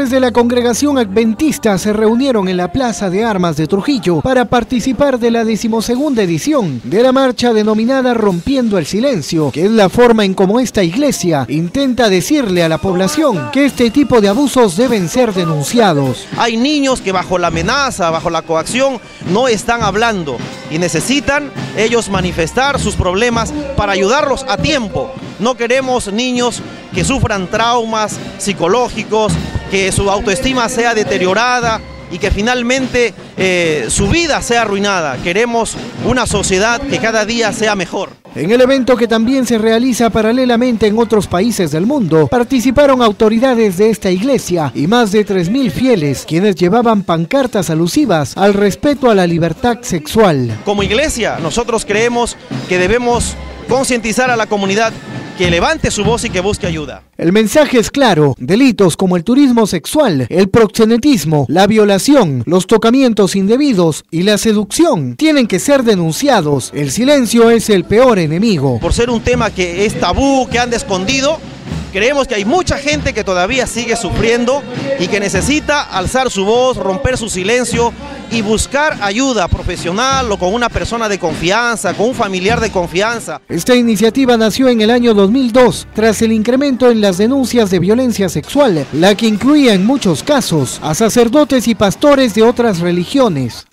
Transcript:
Líderes de la congregación adventista se reunieron en la Plaza de Armas de Trujillo para participar de la 12ª edición de la marcha denominada Rompiendo el Silencio, que es la forma en cómo esta iglesia intenta decirle a la población que este tipo de abusos deben ser denunciados. Hay niños que bajo la amenaza, bajo la coacción, no están hablando y necesitan ellos manifestar sus problemas para ayudarlos a tiempo. No queremos niños que sufran traumas psicológicos, que su autoestima sea deteriorada y que finalmente su vida sea arruinada. Queremos una sociedad que cada día sea mejor. En el evento, que también se realiza paralelamente en otros países del mundo, participaron autoridades de esta iglesia y más de 3.000 fieles, quienes llevaban pancartas alusivas al respeto a la libertad sexual. Como iglesia, nosotros creemos que debemos concientizar a la comunidad que levante su voz y que busque ayuda. El mensaje es claro: delitos como el turismo sexual, el proxenetismo, la violación, los tocamientos indebidos y la seducción tienen que ser denunciados. El silencio es el peor enemigo. Por ser un tema que es tabú, que han escondido, creemos que hay mucha gente que todavía sigue sufriendo y que necesita alzar su voz, romper su silencio y buscar ayuda profesional o con una persona de confianza, con un familiar de confianza. Esta iniciativa nació en el año 2002 tras el incremento en las denuncias de violencia sexual, la que incluía en muchos casos a sacerdotes y pastores de otras religiones.